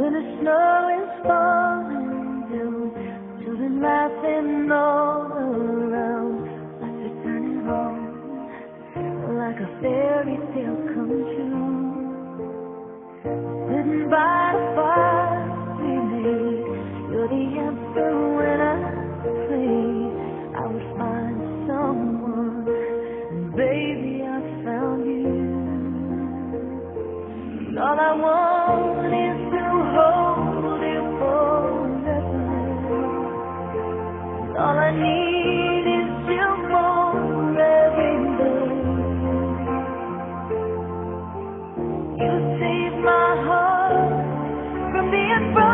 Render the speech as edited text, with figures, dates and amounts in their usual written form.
when the snow is falling down, children laughing all around, lights are turning on, like a fairy tale come true. Sitting by the fire we made, you're the answer when I pray I would find someone, and baby I found you. And all I want is to hold you forever. And all I need is you more every day. You saved my heart from being broken.